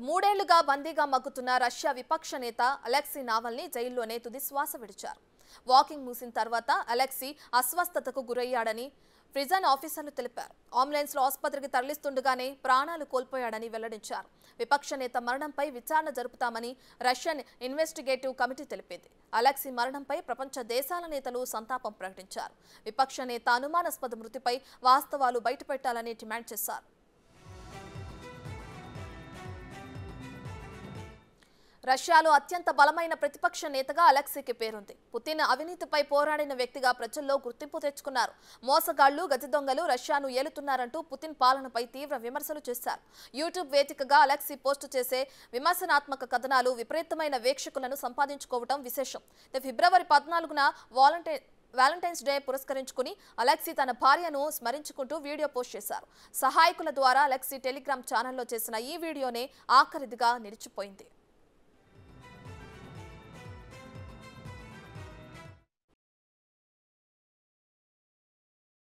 మూడేళ్లుగా బందీగా మగ్గుతున్న రష్యా విపక్ష నేత అలెక్సీ నావల్నీ జైల్లోనే తుది శ్వాస విడిచారు. వాకింగ్ ముగిసిన తర్వాత అలెక్సీ అస్వస్థతకు గురయ్యాడని ప్రిజన్ ఆఫీసర్లు తెలిపారు. అంబులెన్స్ లో ఆసుపత్రికి తరలిస్తుండగానే ప్రాణాలు కోల్పోయాడని వెల్లడించారు. విపక్ష నేత మరణంపై విచారణ జరుపుతామని రష్యన్ ఇన్వెస్టిగేటివ్ కమిటీ తెలిపింది. అలెక్సీ మరణంపై ప్రపంచ దేశాల నేతలు సంతాపం ప్రకటించారు. విపక్ష నేత అనుమానాస్పద మృతిపై వాస్తవాలు బయటపెట్టాలని డిమాండ్ చేశారు. రష్యాలో అత్యంత బలమైన ప్రతిపక్ష నేతగా అలెక్సీకి పేరుంది. పుతిన్ అవినీతిపై పోరాడిన వ్యక్తిగా ప్రజల్లో గుర్తింపు తెచ్చుకున్నారు. మోసగాళ్లు, గజదొంగలు రష్యాను ఏలుతున్నారంటూ పుతిన్ పాలనపై తీవ్ర విమర్శలు చేశారు. యూట్యూబ్ వేదికగా అలెక్సీ పోస్టు చేసే విమర్శనాత్మక కథనాలు విపరీతమైన వీక్షకులను సంపాదించుకోవడం విశేషం. ఫిబ్రవరి 14న వాలంటైన్స్ డే పురస్కరించుకుని అలెక్సీ తన భార్యను స్మరించుకుంటూ వీడియో పోస్ట్ చేశారు. సహాయకుల ద్వారా అలెక్సీ టెలిగ్రామ్ ఛానల్లో చేసిన ఈ వీడియోనే ఆఖరిదిగా నిలిచిపోయింది.